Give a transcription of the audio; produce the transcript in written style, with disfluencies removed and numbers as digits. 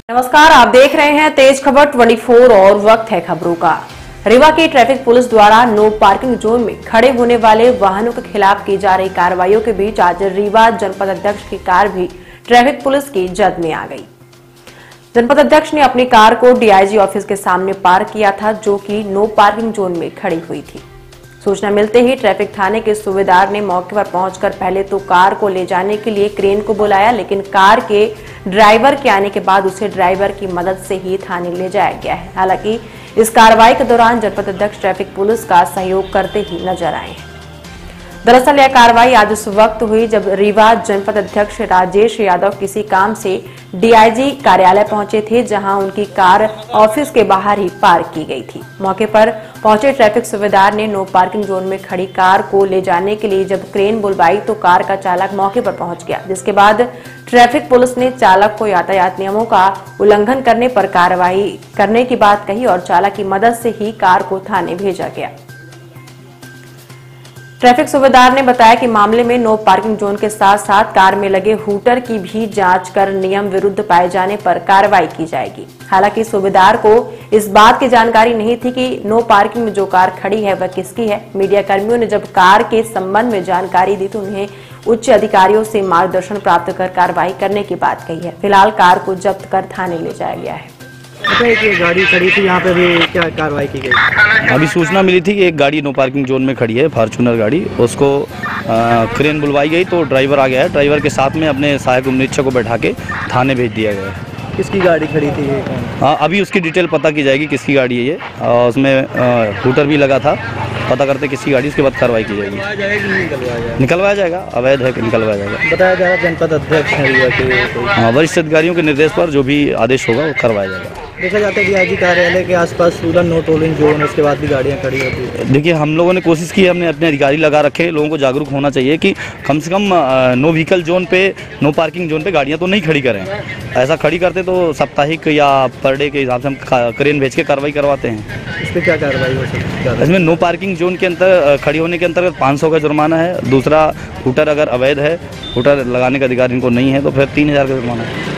नमस्कार, आप देख रहे हैं तेज खबर 24 और वक्त है खबरों का। रीवा की ट्रैफिक पुलिस द्वारा नो पार्किंग जोन में खड़े होने वाले वाहनों के खिलाफ की जा रही कार्रवाइयों के बीच आज रीवा जनपद अध्यक्ष की कार भी ट्रैफिक पुलिस की जद में आ गई। जनपद अध्यक्ष ने अपनी कार को डीआईजी ऑफिस के सामने पार्क किया था, जो कि नो पार्किंग जोन में खड़ी हुई थी। सूचना मिलते ही ट्रैफिक थाने के सूबेदार ने मौके पर पहुंचकर पहले तो कार को ले जाने के लिए क्रेन को बुलाया, लेकिन कार के ड्राइवर के आने के बाद उसे ड्राइवर की मदद से ही थाने ले जाया गया है। हालांकि इस कार्रवाई के दौरान जनपद अध्यक्ष ट्रैफिक पुलिस का सहयोग करते ही नजर आए हैं। दरअसल यह कार्रवाई आज उस वक्त हुई जब रीवा जनपद अध्यक्ष राजेश यादव किसी काम से डीआईजी कार्यालय पहुंचे थे, जहां उनकी कार ऑफिस के बाहर ही पार्क की गई थी। मौके पर पहुंचे ट्रैफिक सूबेदार ने नो पार्किंग जोन में खड़ी कार को ले जाने के लिए जब क्रेन बुलवाई तो कार का चालक मौके पर पहुंच गया, जिसके बाद ट्रैफिक पुलिस ने चालक को यातायात नियमों का उल्लंघन करने पर कार्रवाई करने की बात कही और चालक की मदद से ही कार को थाने भेजा गया। ट्रैफिक सूबेदार ने बताया कि मामले में नो पार्किंग जोन के साथ साथ कार में लगे हूटर की भी जांच कर नियम विरुद्ध पाए जाने पर कार्रवाई की जाएगी। हालांकि सूबेदार को इस बात की जानकारी नहीं थी कि नो पार्किंग में जो कार खड़ी है वह किसकी है। मीडिया कर्मियों ने जब कार के संबंध में जानकारी दी तो उन्हें उच्च अधिकारियों से मार्गदर्शन प्राप्त कर कार्रवाई करने की बात कही है। फिलहाल कार को जब्त कर थाने ले जाया गया है। अच्छा, एक गाड़ी खड़ी थी यहाँ पे भी क्या कार्रवाई की गई? अभी सूचना मिली थी कि एक गाड़ी नो पार्किंग जोन में खड़ी है, फॉर्च्यूनर गाड़ी। उसको क्रेन बुलवाई गई तो ड्राइवर आ गया है। ड्राइवर के साथ में अपने सहायक निरीक्षक को बैठा के थाने भेज दिया गया है। किसकी गाड़ी खड़ी थी ये? हाँ, अभी उसकी डिटेल पता की जाएगी किसकी गाड़ी है ये। उसमें हूटर भी लगा था, पता करते किसकी गाड़ी, उसके बाद कार्रवाई की जाएगी। निकलवाया जाएगा, अवैध है कि निकलवाया जाएगा। बताया जा रहा है जनपद अध्यक्ष है, वरिष्ठ अधिकारियों के निर्देश पर जो भी आदेश होगा वो करवाया जाएगा। देखा जाता है डीआईजी कार्यालय के आसपास पूरा नो टोलिंग जोन, उसके बाद भी गाड़ियाँ खड़ी होती है। देखिए, हम लोगों ने कोशिश की है, हमने अपने अधिकारी लगा रखे, लोगों को जागरूक होना चाहिए कि कम से कम नो व्हीकल जोन पे, नो पार्किंग जोन पे गाड़ियाँ तो नहीं खड़ी करें। ऐसा खड़ी करते तो साप्ताहिक या पर डे के हिसाब से हम क्रेन भेज के कार्रवाई करवाते हैं। इस पर क्या कार्रवाई हो सकती है? इसमें नो पार्किंग जोन के अंदर खड़ी होने के अंतर्गत 500 का जुर्माना है। दूसरा, हूटर अगर अवैध है, हूटर लगाने का अधिकार इनको नहीं है तो फिर 3000 का जुर्माना है।